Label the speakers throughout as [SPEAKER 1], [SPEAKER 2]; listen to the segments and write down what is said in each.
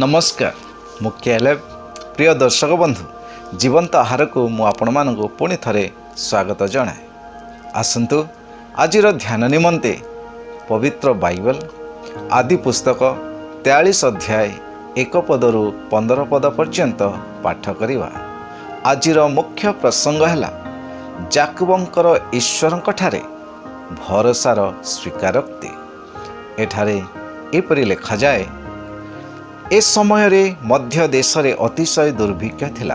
[SPEAKER 1] नमस्कार मु केलेब प्रिय दर्शक बंधु जीवंत आहार को मु आपण मानक पुणी थरे स्वागत जनाए। आसंतु आजिर ध्यान निमंते पवित्र बाइबल आदि पुस्तक 43 अध्याय 1 पदरु 15 पद पर्यंत पाठ करिवा। आजिर मुख्य प्रसंग है जाकुबंकर ईश्वरंक ठारे भरोसार स्वीकारोक्ति। एठारे एपरि लिखा जाए, ए समय रे मध्य देश रे अतिशय दुर्भिक्ष थिला।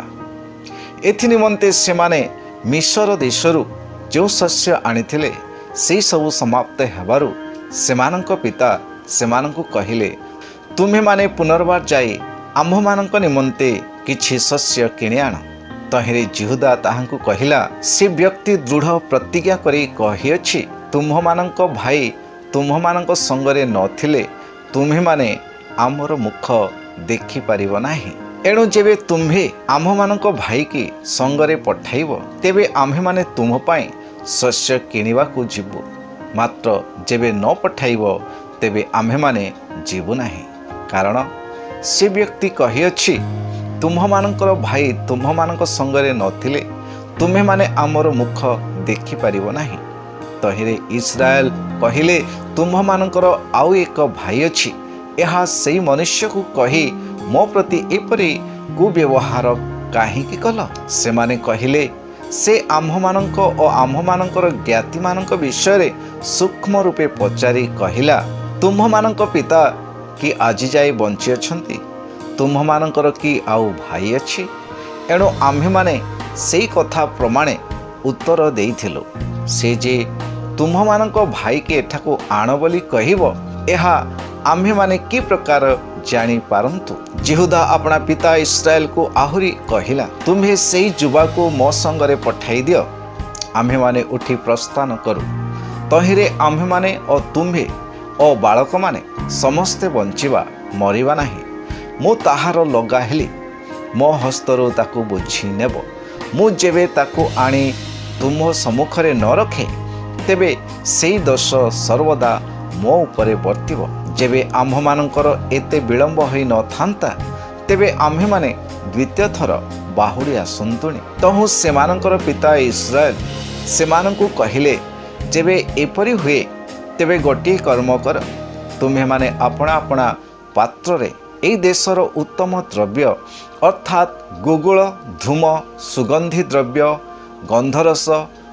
[SPEAKER 1] एथि निमंते सेमाने मिस्र देशरु जो शस्य आनिथिले से सब समाप्त हेबारु सेमानंक पिता सेमानंकु कहिले, तुम्हे माने पुनर्बार जाई आम्भ मानंक निमंते किछि शस्य किनि आण। तहिरे जिहुदा ताहांकु कहिला, से व्यक्ति दृढ़ प्रतिज्ञा करी कहिअछि, तुम्ह मानंक भाई तुम्ह मानंक संगरे नथिले तुम्हे माने आमर मुख देखि पारिबो नाही। एणु जेबे तुम्हे आम्भ मानंक भाई की संगरे पठाइबो तेबे आम्हे माने तुम पाई शस्य किनिबा को जिबु, मात्र जेबे न पठाइबो तेबे आम्हे माने जिबु नाही। कारण से व्यक्ति कहिअछि, तुम्ह मानंकर भाई तुम्ह मानंक संगरे नथिले तुम्हे माने आमर मुख देखि पारिबो नाही। तहिरे इस्राएल कहिले, तुम्ह मानंकर आउ एक भाई अछि, यह से मनुष्य को कही मो प्रति एपरि कुव्यवहार काहीकि कल। से माने कहिले, से आम्भ मानंक और आम्भ मानंकर ज्ञाति मानंक विषय सूक्ष्म रूपे पचारि कहिला, तुम्ह मानंक पिता कि आजि जाए बंची अछंती, तुम्ह मानंकर कि आउ भाई अछि। एणु आम्भे माने सेई कथा प्रमाणे उत्तर देइथिलु, से जे तुम्ह मानंक भाई के एठाको आण बोली कहिबो, एहा आम्भे माने कि प्रकार जानी पारंतु। जिहुदा अपना पिता इस्राएल को आहुरी कहिला, तुम्हे सेई जुबा को मो संगरे पठाई दियो, आम्भे माने उठी प्रस्थान करू। तहिरे आम्भे माने और तुम्हे और बालक माने समस्ते बंचिबा मरिबा नाही। मु ताहार लगा हेली, मो हस्तरु ताकू बुझी नेब। मु जेबे ताकू आनी तुम सम्मुखरे न रखे तेबे सेई दोष सर्वदा मो उपरे वर्तिब। जेबे आम्भ मानंकर एते विलंब होई न थांता तेबे आम्भे माने द्वितीय थर बाहुड़ी आसंतुनी। तहु सेमानंकर पिता इस्राएल सेमानंकु कहिले, जेबे एपरि हुए तेबे गोटे कर्म कर, तुम्हे माने अपना अपना पात्र रे एई देशर उत्तम द्रव्य अर्थात गुगुल धूम सुगंधी द्रव्य गंधरस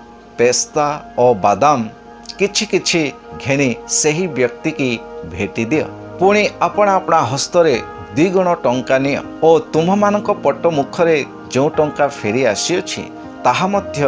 [SPEAKER 1] पेस्ता और बादाम किछि किछि घेनी सही व्यक्ति की भेटी दियो। पुणी अपना अपना हस्तरे 2 गुण टंका निय और तुम मानक पट मुखरे जो टंका फेरी आसीअछि ताहा मध्य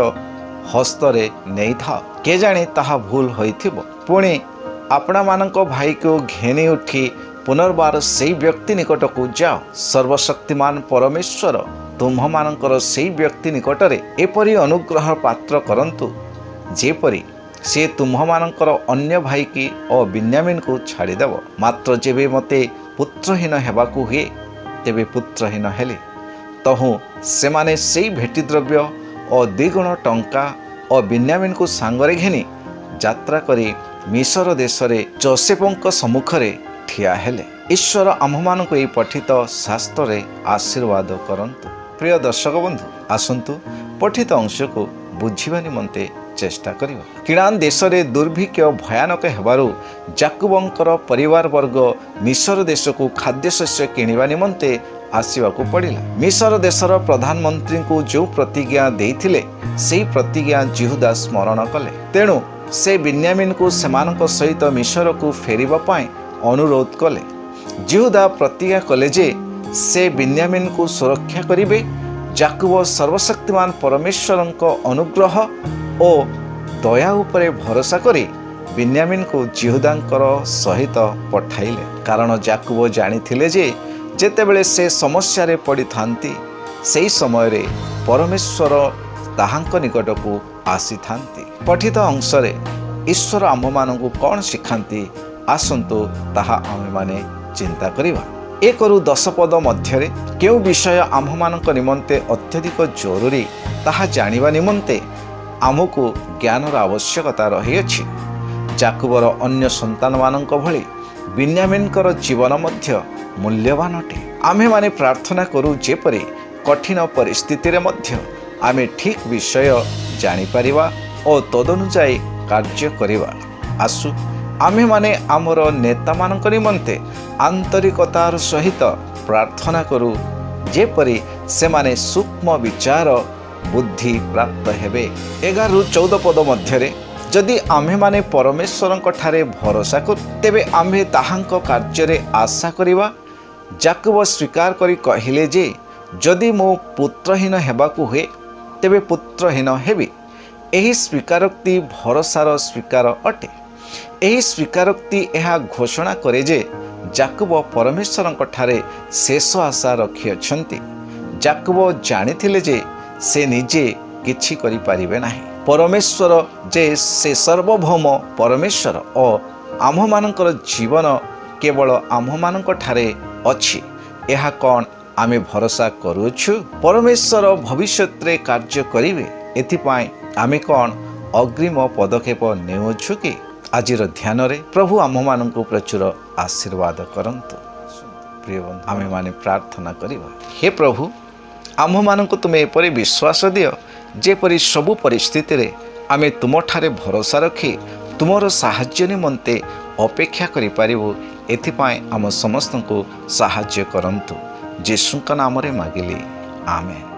[SPEAKER 1] हस्तरे नहीं था, के जाने ताहा भूल होइथिबो। पुणी अपना मानक भाई को घेनी उठी पुनर्बार सेई व्यक्ति निकट को जाओ। सर्वशक्तिमान परमेश्वर तुम मानकर सेई व्यक्ति निकटरे एपरि अनुग्रह पात्र करंतु जेपरि से तुम्ह मानकर अन्य भाई की और बिन्यामिन को छाड़ीदेव। मात्र जेबे मते पुत्रहीन हेबाकू हुए तेबे पुत्रहीन हेली। तहु सेमाने सेई भेटी द्रव्य और 2 गुण टंका और बिन्यामिन को सांगरे घेनी यात्रा करी मिस्र देश रे जोसेफंक सम्मुखरे ठिया हेले। ईश्वर आम्भमानंकु एई पठित शास्त्र रे आशीर्वाद करंतु। प्रिय दर्शक बंधु, आसंतु पठित अंश को बुझिबा निमंते चेष्टा करिवा। किणान देश रे दुर्भिक्ष भयानक हेबारु जाकुबंकर परिवार वर्ग मिस्र देश को खाद्य शस्य किनिबा निमंते आसीबाकू पड़िला। मिस्र देशर प्रधानमंत्री को जो प्रतिज्ञा देइथिले सेई प्रतिज्ञा जिहुदा स्मरण कले। तेणु से बिन्यामिन को सेमानक सहित मिस्र को फेरिबा पाई अनुरोध कले। जिहुदा प्रतिज्ञा कले जे से बिन्यामिन को सुरक्षा करिबे। जाकुब सर्वशक्तिमान परमेश्वरंक अनुग्रह ओ दया उपरे भरोसा करी बिन्यामिन को जिहुदांकर सहित पठाइले। कारण जाकुब जानिथिले जे जेतेबेले से समस्या रे पड़ी थांती सेई समय रे परमेश्वर ताहांक निकट को आसी थांती। पठित अंश रे ईश्वर आम मानकु कोन शिखांती आसंतु ताहा आमे माने चिंता करिवा। 1 ରୁ 10 पद मध्य केउ विषय आम्भ मानक निमंते अत्यधिक जरूरी ताहा जानिबा निमंते आमको ज्ञानर आवश्यकता रही। जाकुबर अन्य संतान मानक भली बिन्यामिनकर जीवन मध्य मूल्यवान अटे। आमे माने प्रार्थना करू जेपरि कठिन परिस्थिति रे मध्य आमे ठीक विषय जानी परिबा और तदनुसायी कार्य करिबा। आसु आमे माने आमर नेता मानक निमंते आंतरिकतार सहित प्रार्थना करू जेपरि से माने सूक्ष्म विचार बुद्धि प्राप्त हेबे। 11-14 पद मध्य जदि आम्भे माने परमेश्वरंक ठारे भरोसा करू तेबे आम्भे ताहांक कार्य रे आशा करिबा। याकूब स्वीकार करी कहिले जे जदि मो पुत्रहीन हेबाकू हुए तेबे पुत्रहीन हेबी। एही स्वीकारोक्ति भरोसार स्वीकार अटे। एही स्वीकारोक्ति एहा घोषणा करे जे याकूब परमेश्वरंक ठारे शेष आशा रखी अछंती। याकूब जानिथिले जे से निजे किछि करि पारिबे नाही। परमेश्वर जे से सर्वभौम परमेश्वर और आम्भ मानकर जीवन केवल आम्भ मानक ठारे अछि। एहा कोन आमे भरोसा करूछु परमेश्वर भविष्यत रे कार्य करिवे। एथिपाई आमे कोन अग्रिम पदक्षेप नेउछु कि आजिर ध्यान रे प्रभु आम्भ मानक प्रचुर आशीर्वाद करंतु। प्रिय बंधु आमे माने प्रार्थना करिबा। हे प्रभु आम्भ मानक तुमे एपरि विश्वास दियो जेपरि सबु परिस्थिति रे आमे तुम ठारे भरोसा रखी तुमर साहाय्य निमंते अपेक्षा करि पारिबु। एथिपाई आम समस्त को साहाय्य करंतु। यीशुଙ୍କ नाम रे मागिली आमेन।